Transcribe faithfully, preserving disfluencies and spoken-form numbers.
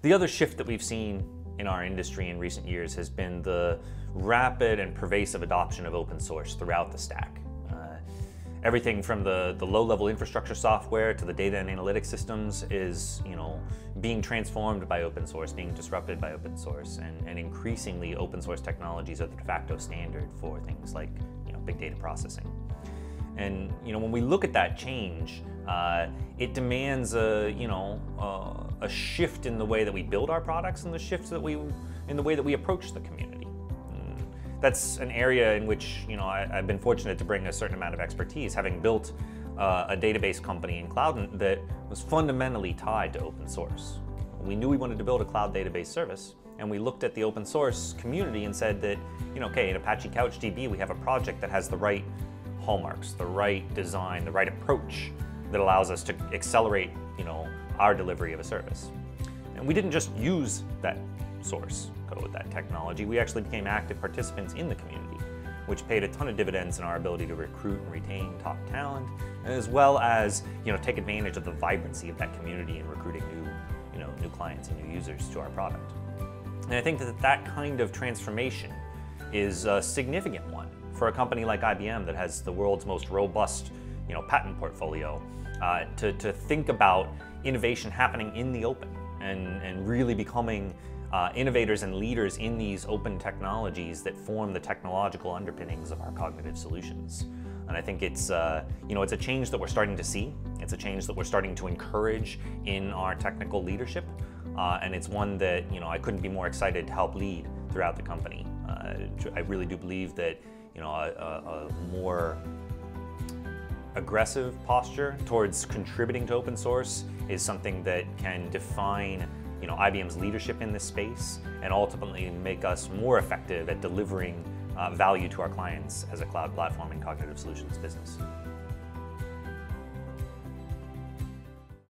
The other shift that we've seen in our industry in recent years has been the rapid and pervasive adoption of open source throughout the stack. Uh, everything from the, the low-level infrastructure software to the data and analytics systems is, you know, being transformed by open source, being disrupted by open source, and, and increasingly open source technologies are the de facto standard for things like, you know, big data processing. And, you know, when we look at that change, uh, it demands a, you know, uh, a shift in the way that we build our products and the shifts that we, in the way that we approach the community. And that's an area in which, you know, I, I've been fortunate to bring a certain amount of expertise, having built uh, a database company in Cloudant that was fundamentally tied to open source. We knew we wanted to build a cloud database service, and we looked at the open source community and said that, you know, okay, in Apache CouchDB, we have a project that has the right hallmarks, the right design, the right approach that allows us to accelerate, you know, our delivery of a service. And we didn't just use that source code, that technology, we actually became active participants in the community, which paid a ton of dividends in our ability to recruit and retain top talent, as well as, you know, take advantage of the vibrancy of that community in recruiting new, you know, new clients and new users to our product. And I think that that kind of transformation is a significant one for a company like I B M that has the world's most robust, you know, patent portfolio, uh, to, to think about innovation happening in the open and, and really becoming uh, innovators and leaders in these open technologies that form the technological underpinnings of our cognitive solutions. And I think it's, uh, you know, it's a change that we're starting to see. It's a change that we're starting to encourage in our technical leadership. Uh, and it's one that, you know, I couldn't be more excited to help lead throughout the company. Uh, I really do believe that, you know, a, a, a more aggressive posture towards contributing to open source is something that can define, you know, I B M's leadership in this space and ultimately make us more effective at delivering uh, value to our clients as a cloud platform and cognitive solutions business.